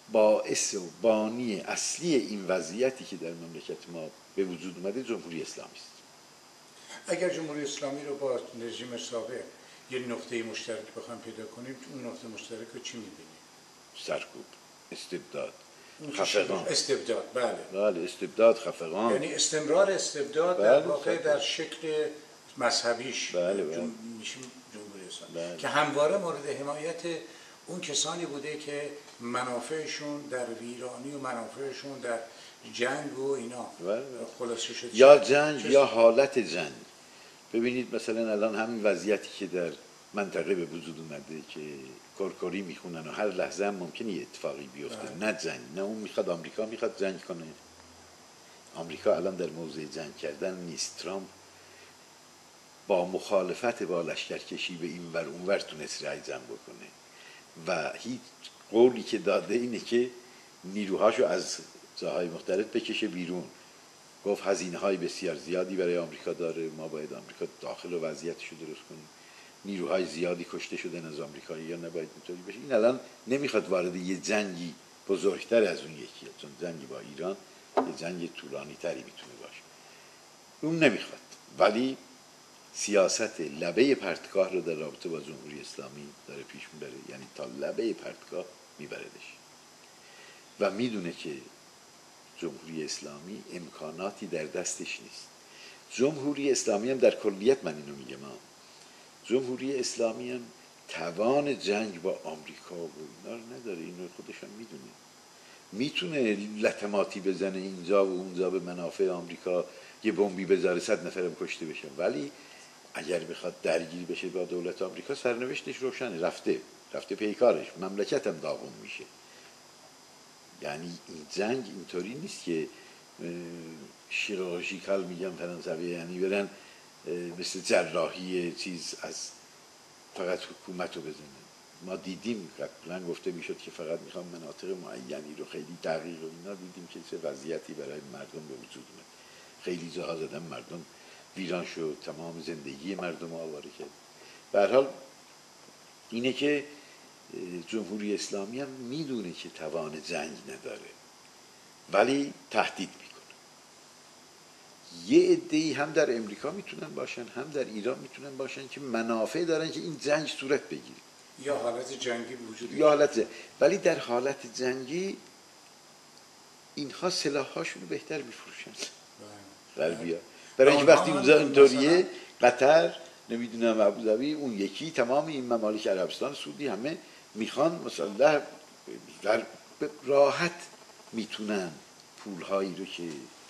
باعث و بانی اصلی این وضعیتی که در مملکت ما به وجود اومده جمهوری اسلامی است. اگر جمهوری اسلامی رو با رژیم سابق یه نقطه مشترک بخوام پیدا کنیم، اون نقطه مشترک رو چی می‌بینیم؟ سرکوب، استبداد، خفقان. استبداد، بله. بله، استبداد، خفقان. یعنی استمرار استبداد در واقع در شکل مذهبیش میشیم جمهوری اسلامی که همواره مورد حمایت اون کسانی بوده که منافعشون در ویرانی و منافعشون در جنگ و اینا خلاصه شد. یا جنگ یا حالت جنگ. ببینید مثلا الان همین وضعیتی که در منطقه به وجود اومده که کرکری میخونن و هر لحظه هم ممکنه یه اتفاقی بیفته. نه جنگ، نه اون میخواد آمریکا میخواد جنگ کنه. آمریکا الان در موضع جنگ کردن نیست. ترامپ با مخالفت با لشکرکشی به این ور اون ور تونست رای جمع بکنه و هیچ قولی که داده اینه که نیروهاشو از جاهای مختلف بکشه بیرون. گفت هزینه‌های بسیار زیادی برای آمریکا داره، ما باید آمریکا داخل و وضعیتشو درست کنیم. نیروهای زیادی کشته شدن از آمریکایی‌ها، نباید اینطوری بشه. این الان نمیخواد وارد یه جنگی بزرگتر از اون یکیه، چون جنگی با ایران یه جنگ طولانی تری میتونه باشه. اون نمیخواد، ولی سیاست لبه پرتگاه رو در رابطه با جمهوری اسلامی داره پیش میبره، یعنی تا لبه پرتگاه میبردش و میدونه که جمهوری اسلامی امکاناتی در دستش نیست. جمهوری اسلامی هم در کلیت، من اینو میگم، جمهوری اسلامی هم توان جنگ با آمریکا و اینا رو نداره. اینو خودش هم میدونه. میتونه لطماتی بزنه اینجا و اونجا به منافع آمریکا، یه بمبی بذاره 100 نفرم کشته بشن، ولی اگر بخواد درگیری بشه با دولت آمریکا سرنوشتش روشنه. رفته پیکارش، مملکت هم داغون میشه. یعنی این جنگ اینطوری نیست که شیروژیکال میگم فرانسوی، یعنی برن مثل جراحی چیز از فقط حکومت رو بزنن. ما دیدیم قبلا گفته میشد که فقط میخوام مناطق معینی رو خیلی دقیق و اینا، دیدیم که چه وضعیتی برای مردم به وجود اومد. خیلی جاها زدن مردم ویران شد، تمام زندگی مردم آواره کرد. به هر حال اینه که جمهوری اسلامی هم میدونه که توان جنگ نداره، ولی تهدید میکنه. یه عده‌ای هم در امریکا میتونن باشن، هم در ایران میتونن باشن که منافع دارن که این جنگ صورت بگیره، یا حالت جنگی وجود یا حالت ولی در حالت جنگی اینها سلاح‌هاشون رو بهتر میفروشن. غربی‌ها برای اینکه وقتی اونجا اینطوریه، قطر، نمیدونم ابوظبی، اون یکی، تمام این ممالک عربستان سعودی همه میخوان مثلا در راحت میتونن پولهایی رو که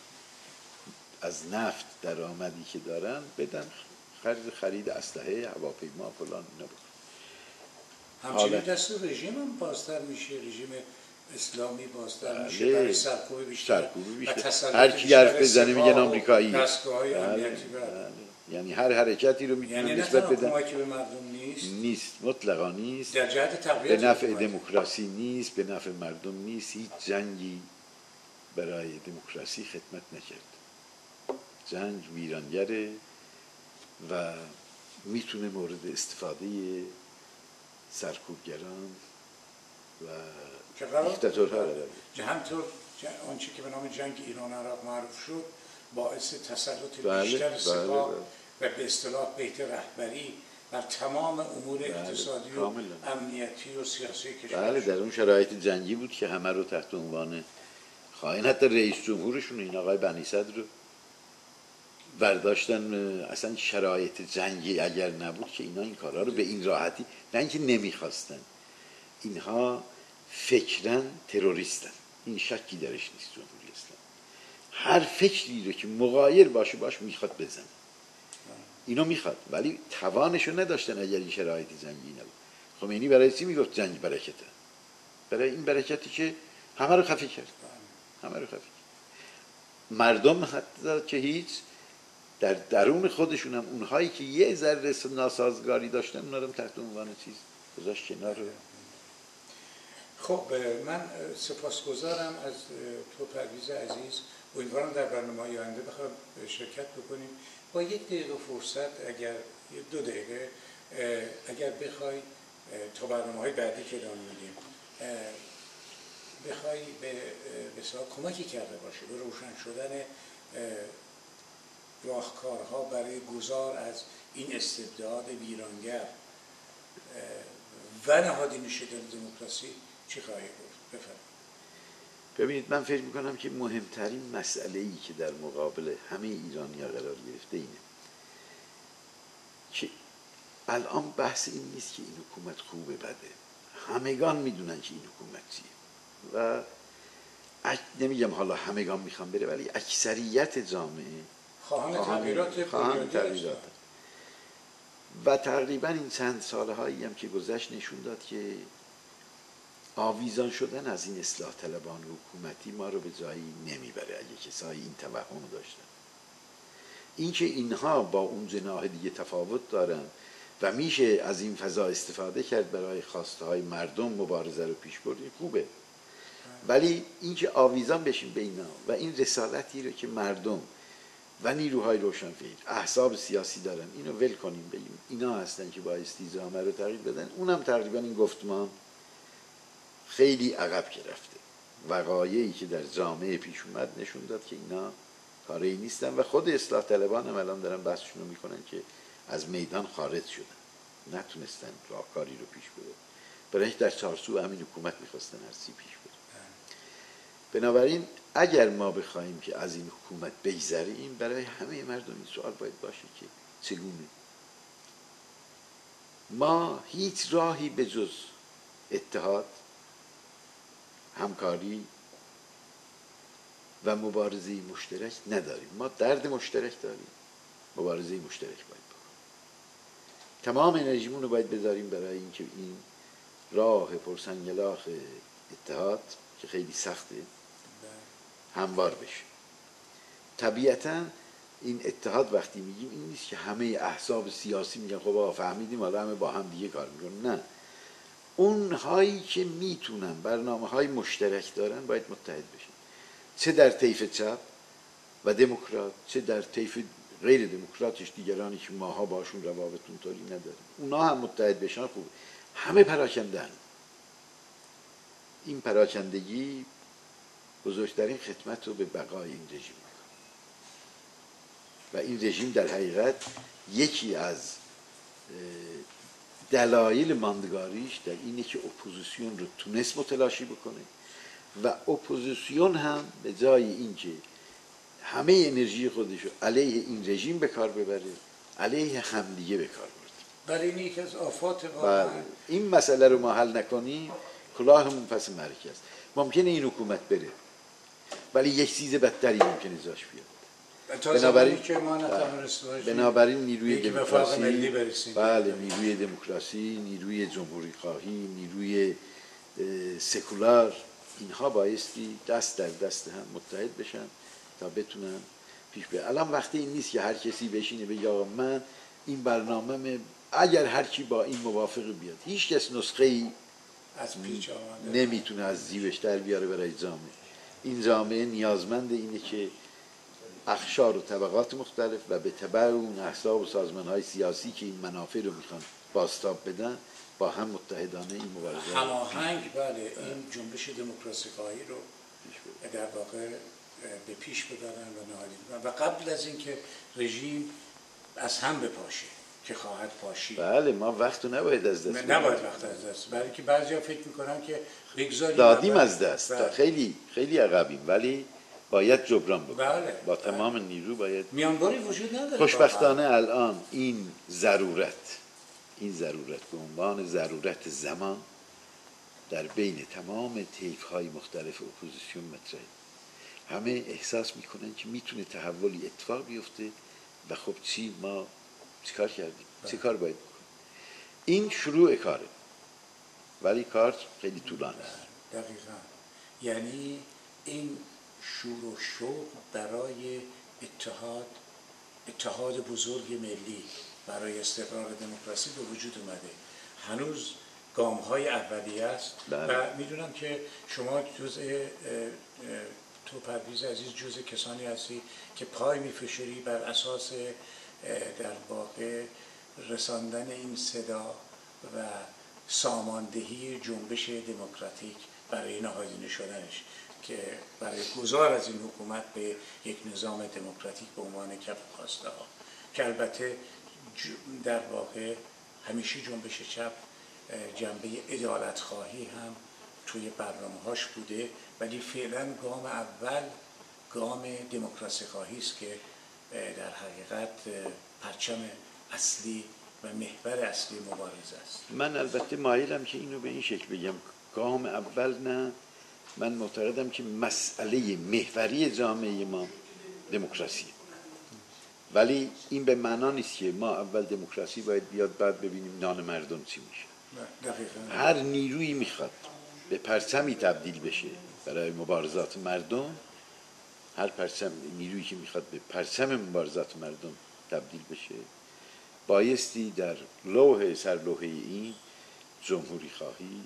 از نفت درآمدی که دارن بدن خرید اسلحه، هواپیما، فلان اینا بکنن. همچنین دست رژیم هم بازتر میشه، رژیم اسلامی بازتر میشه برای سرکوب بیشتر هر کی حرف بزنه میگن آمریکایی. دستگاه‌های امنیتی یعنی هر حرکتی رو میتونن نسبت بدن. کمکی به مردم نیست، مطلقا نیست، در جهت تقویت به نفع دموکراسی نیست، به نفع مردم نیست. هیچ جنگی برای دموکراسی خدمت نکرد. جنگ ویرانگره و میتونه مورد استفاده سرکوبگران و دیکتاتورها همطور آنچه که به نام جنگ ایران عراق معروف شد باعث تسلط بیشتر سپاه و به اصطلاح بیت رهبری بر تمام امور اقتصادی و امنیتی و سیاسی کشور. بله، در اون شرایط جنگی بود که همه رو تحت عنوان خائن، حتی رئیس جمهورشون این آقای بنی صدر رو برداشتن. اصلا شرایط جنگی اگر نبود که اینا این کارا رو به این راحتی، نه اینکه نمیخواستن، اینها فکراً تروریستن، این شکی درش نیست. جمهوری اسلامی هر فکری رو که مغایر باشه میخواد بزنه، اینو میخواد، ولی توانشو نداشتن اگر این شرایط جنگی نبود. خمینی برای چی میگفت جنگ برکته؟ برای این برکتی که همه رو خفه کرد، همه رو خفه کرد. مردم حتی که هیچ در درون خودشون هم اونهایی که یه ذره ناسازگاری داشتن اونا رو تحت عنوان چیز گذاشت کنار. خب من سپاسگزارم از تو پرویز عزیز. امیدوارم در برنامه‌های آینده بخوام شرکت بکنیم. با یک دقیقه فرصت، اگر 2 دقیقه اگر بخوای تا برنامه‌های بعدی که ادامه میدیم، بخوای به کمکی کرده باشه به روشن شدن راهکارها برای گذار از این استبداد ویرانگر و نهادینه شدن دموکراسی چی خواهی گفت؟ بفرمایید. ببینید من فکر میکنم که مهمترین مسئله‌ای که در مقابل همه ایرانی‌ها قرار گرفته اینه که الان بحث این نیست که این حکومت خوبه بده، همگان میدونن که این حکومت چیه و نمیگم حالا همگان میخوان بره، ولی اکثریت جامعه خواهان تغییرات و تقریبا این چند سالهایی هم که گذشت نشون داد که آویزان شدن از این اصلاح طلبان حکومتی ما رو به جایی نمیبره اگه کسایی این توهم داشتن. اینکه اینها با اون جناح دیگه تفاوت دارن و میشه از این فضا استفاده کرد برای خواسته های مردم مبارزه رو پیش بردن خوبه، ولی اینکه آویزان بشیم به اینا و این رسالتی رو که مردم و نیروهای روشنفکر احزاب سیاسی دارن اینو ول کنیم، بگیم اینا هستن که بایستی جامعه رو تغییر بدن، اونم تقریبا این گفتمان خیلی عقب گرفته. وقایعی که در جامعه پیش اومد نشون داد که اینا کاری نیستن و خود اصلاح طلبان هم الان دارن بحثشون رو میکنن که از میدان خارج شدن، نتونستن راهکاری رو پیش بردن، برای در چارچوب همین حکومت میخواستن هرچی پیش بردن. بنابراین اگر ما بخوایم که از این حکومت بگذریم برای همه مردم این سوال باید باشه که چگونه. ما هیچ راهی به جز اتحاد، همکاری و مبارزه مشترک نداریم. ما درد مشترک داریم، مبارزه مشترک باید بکنیم. تمام انرژیمون رو باید بذاریم برای اینکه این راه پرسنگلاخ اتحاد که خیلی سخته هموار بشه. طبیعتاً این اتحاد وقتی میگیم این نیست که همه احزاب سیاسی میگن خب آقا فهمیدیم حالا همه با هم دیگه کار میکنن، نه، اونهایی که میتونن برنامه‌های مشترک دارن باید متحد بشن، چه در طیف چپ و دموکرات، چه در طیف غیر دموکراتش دیگرانی که ماها باشون روابط اونطوری نداریم، اونا هم متحد بشن خوبه. همه پراکنده‌اند. این پراکندگی بزرگترین خدمت رو به بقای این رژیم میکنه و این رژیم در حقیقت یکی از دلایل ماندگاریش در اینه که اپوزیسیون رو تونست متلاشی بکنه و اپوزیسیون هم به جای اینکه همه انرژی خودش رو علیه این رژیم به کار ببره علیه همدیگه به کار برده. برای این یکی از آفات واقعا این مسئله رو ما حل نکنیم کلاهمون پس مرکز. ممکنه این حکومت بره ولی یک چیز بدتری ممکنه ازش بیاد. بنابراین نیروی دموکراسی، بله، نیروی دموکراسی، نیروی جمهوری خواهی، نیروی سکولار، اینها بایستی دست در دست هم متحد بشن تا بتونن پیش بیان. الان وقتی این نیست که هر کسی بشینه بگه آقا من این برنامه اگر هر کی با این موافق بیاد، هیچ کس نسخه ای نمیتونه از جیبش در بیاره برای جامعه. این جامعه نیازمند اینه که اقشار و طبقات مختلف و به تبع اون احزاب و سازمان‌های سیاسی که این منافع رو میخوان بازتاب بدن با هم متحدانه این مبارزه هماهنگ بله این جنبش دموکراسی خواهی رو در واقع به پیش ببرن و نهادی و قبل از اینکه رژیم از هم بپاشه که خواهد پاشید. بله ما وقت رو نباید از دست نباید وقت از دست، برای که بعضیا فکر میکنن که بگذاریم دادیم از دست، خیلی خیلی عقبیم ولی باید جبران بکنیم. بله. با تمام نیرو باید. میانباری وجود نداره. خوشبختانه الان این ضرورت به عنوان ضرورت زمان در بین تمام طیف‌های مختلف اپوزیسیون مطرحه. همه احساس میکنن که میتونه تحولی اتفاق بیفته و خب ما چیکار کردیم؟ چه کار باید بکنیم؟ این شروع کاره ولی کار خیلی طولانی است. دقیقاً. یعنی این شور و شوق برای اتحاد بزرگ ملی برای استقرار دموکراسی به وجود اومده. هنوز گام‌های اولیه است و میدونم که شما تو پرویز عزیز جزء کسانی هستی که پای میفشاری بر اساس در واقع رساندن این صدا و ساماندهی جنبش دموکراتیک برای نهادینه شدنش که برای گذار از این حکومت به یک نظام دموکراتیک به عنوان کف خواسته ها، که البته در واقع همیشه جنبش چپ جنبه عدالت خواهی هم توی برنامه‌هاش بوده، ولی فعلا گام اول گام دموکراسی خواهی است که در حقیقت پرچم اصلی و محور اصلی مبارزه است. من البته مایلم که اینو به این شکل بگم، گام اول نه، من معتقدم که مسئله محوری جامعه ما دموکراسی، ولی این به معنا نیست که ما اول دموکراسی باید بیاد بعد ببینیم نان مردم چی میشه. هر نیرویی میخواد به پرچمی تبدیل بشه برای مبارزات مردم، هر نیرویی که میخواد به پرچم مبارزات مردم تبدیل بشه، بایستی در سرلوحه این جمهوری خواهی،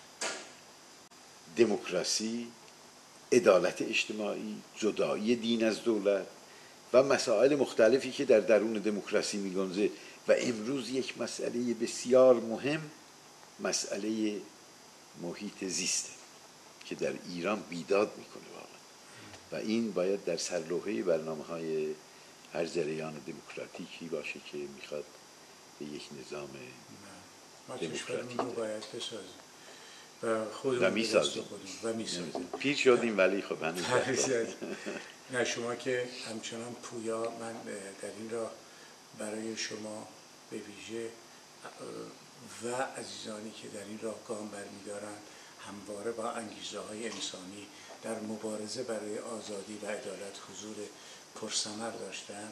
دموکراسی، عدالت اجتماعی، جدایی دین از دولت و مسائل مختلفی که در درون دموکراسی میگنجه و امروز یک مسئله بسیار مهم، مسئله محیط زیسته که در ایران بیداد میکنه واقعا، و این باید در سرلوحه برنامه‌های هر جریان دموکراتیکی باشه که میخواد به یک نظام دموکراتیک باید بسازیم و خودمون میسازیم پیر شدیم، ولی خب هنوز نه شما که همچنان پویا، من در این راه برای شما به ویژه و عزیزانی که در این راه گام برمی‌دارند همواره با انگیزه‌های انسانی در مبارزه برای آزادی و عدالت حضور پرثمر داشتن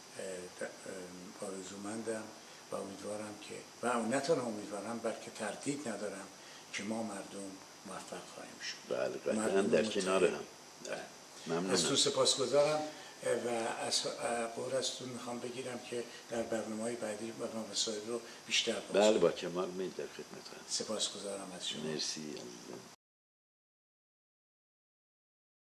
آرزومندم و امیدوارم که، و نه تنها امیدوارم بلکه تردید ندارم که ما مردم موفق خواهیم شد. بله قطعاً در کنار هم. ممنونم. از تو سپاسگزارم و از قول ازتون میخوام بگیرم که در برنامه‌های بعدی برنامه مسائل رو بیشتر بله با کمال میل در خدمتتون. سپاسگزارم از شما. مرسی عزیزم.